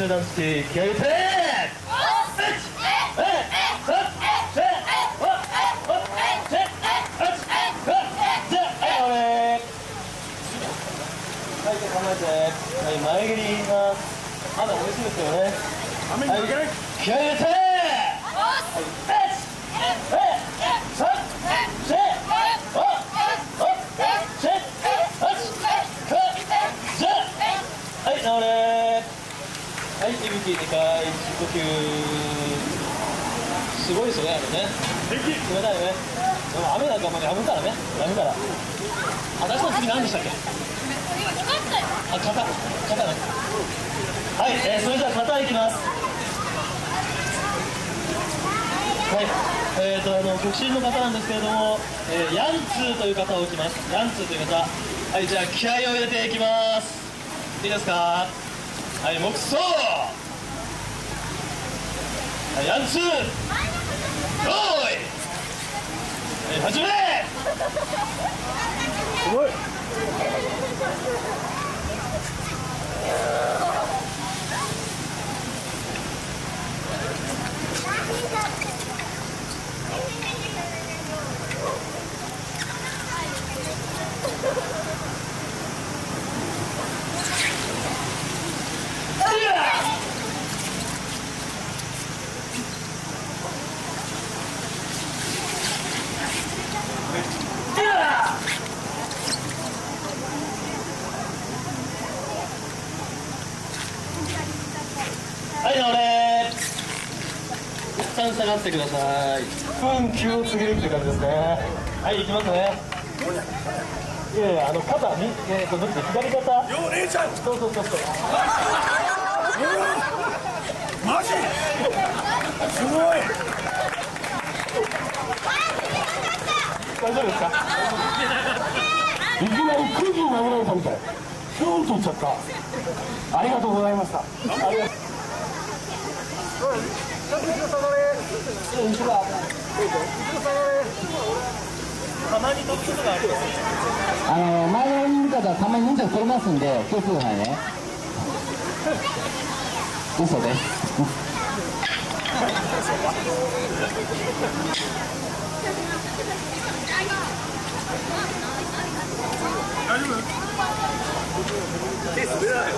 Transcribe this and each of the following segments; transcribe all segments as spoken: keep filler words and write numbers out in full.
集団付き気合い入れてはい、構えて、はい、前蹴りいきます。まだ美味しいですよね。はい、気合い入れてはい、直れはい、息吹にかい、深呼吸。すごいですよね、あれね。冷たいよね。でも雨なんかもやむからね、やむから。私の次何でしたっけ？あ、肩、肩ね。はい、えー、それじゃあ肩いきます。はい、えーと、あの、極真の方なんですけれども、えー、ヤンツーという方を打ちます。ヤンツーという方。はい、じゃあ気合を入れていきます。いいですか？はい、目走。はい、ヤンツー。用意。はい、始め。すごい。はい、直れ一旦下がってください。いっぷん急を告げるっていう感じですね。はい、行きますね。いやいや、あの肩に、えーと、どっち左肩。よお姉ちゃん。そうそうそうそう。マジ。すごい。大丈夫ですか。いきなり空気に投げられたみたい。ヒューンといっちゃった。ありがとうございました。ありがとう。たまに飛ぶことがあります。 あの前のにいる方はたまに忍者取れますんで気をつけてくださいね。嘘です。 大丈夫？手滑らないよ。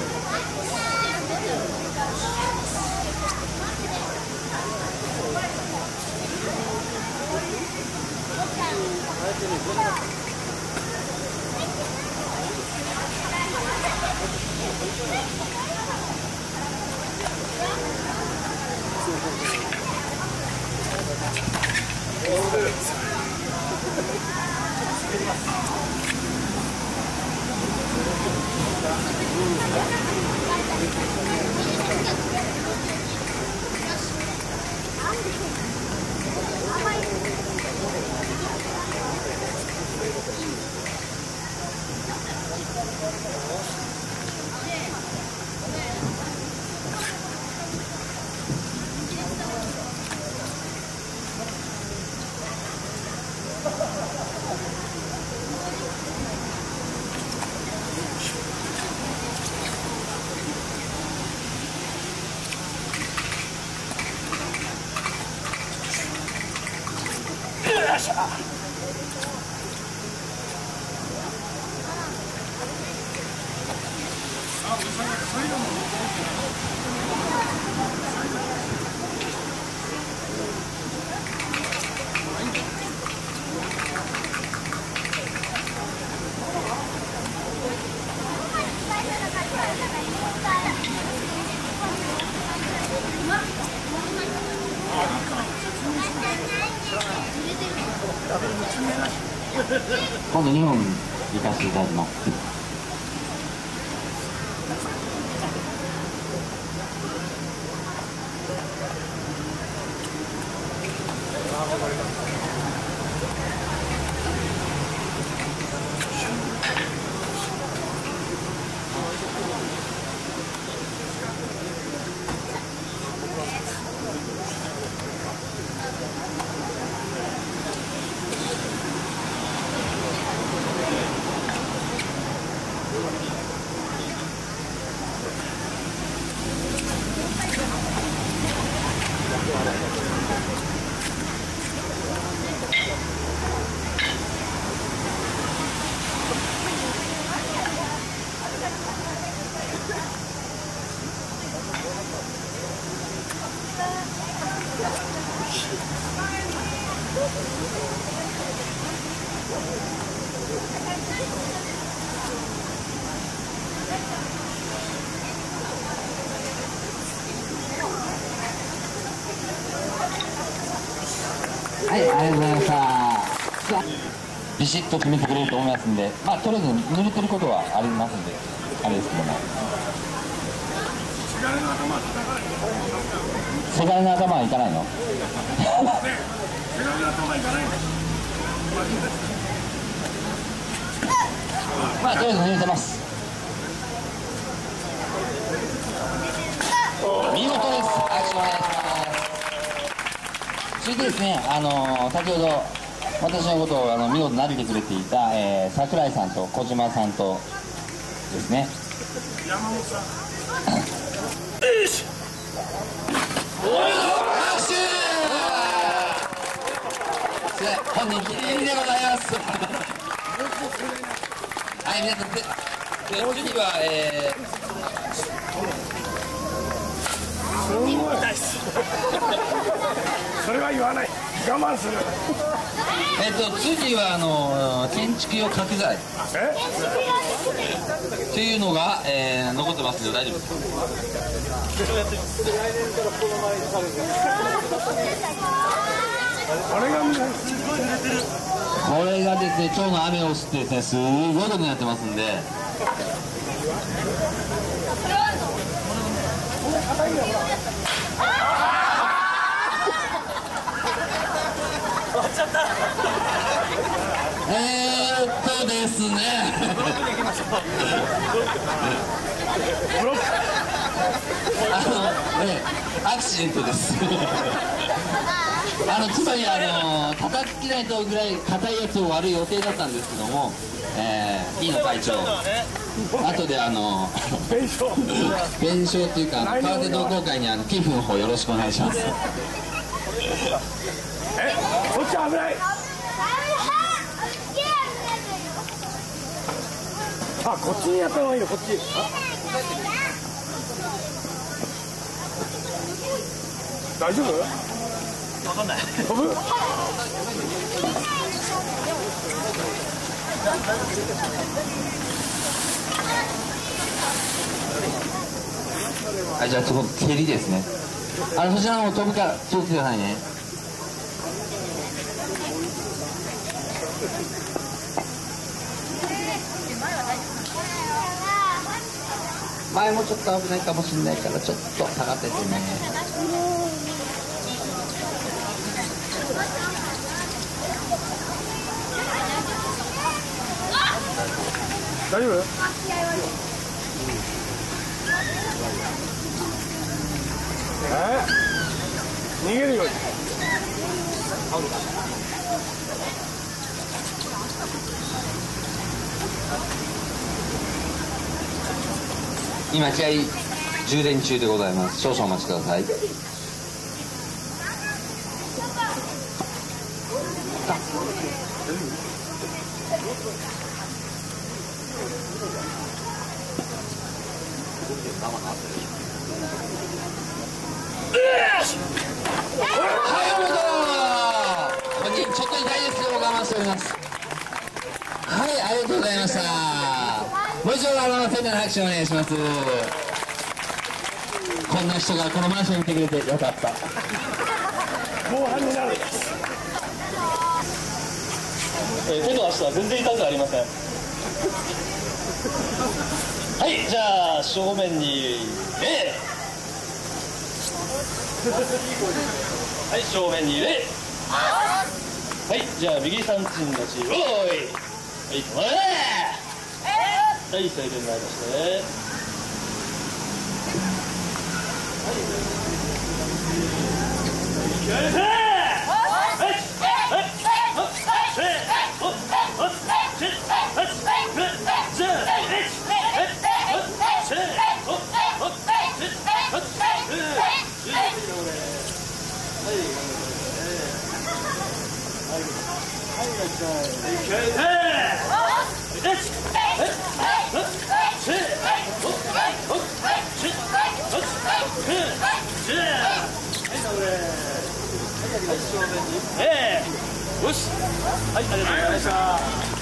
よっしゃ。 今度にほん行かせていただきます。 はい、ありがとうございました。ビシッと決めてくれると思いますんで、まあとりあえず濡れてることはありますんで、あれですけども。せがれの頭はいかないの？まあとりあえず濡れてます。見事です。拍手お願いします。続いてですね、あのー、先ほど私のことをあの見事撫でてくれていた、えー、桜井さんと小島さんとですね。山本さん。よし。拍手。本人記念でございます。はい、皆さんで、で次は、えーそれは言わない。我慢する。 えっと次はあの建築用角材っていうのが、えー、残ってますけど大丈夫ですか？ これがこれがですね、今日の雨を吸ってですね、すごいことになってますんで。えーっとですねあのね、アクシデントですあのつまりあの叩きないとぐらい硬いやつを割る予定だったんですけども、えー、飯野会長後であの弁償弁償っていうか為替同好会にあの寄付の方よろしくお願いします。 え、こっち危ない。あ、こっちにやった方がいいの、こっち。大丈夫？わかんない。飛ぶ？ はい、じゃあそこ蹴りですね。あのそちらの方飛ぶから気をつけてくださいね。前もちょっと危ないかもしれないからちょっと下がっててね。 大丈夫？え？逃げるように。 今試合充電中でございます。少々お待ちください。本人ちょっと痛いですけど我慢しております。はい、ありがとうございました。もう一度あの盛大な拍手をお願いします。こんな人がこのマンションにいてくれてよかった。 後半になる。 えー、手と足は全然痛くありません。はい、じゃあ正面に A はい正面に A はい、じゃあ右三鎮のちおいはい止まれはい正面になりましてよし、はい、ありがとうございました。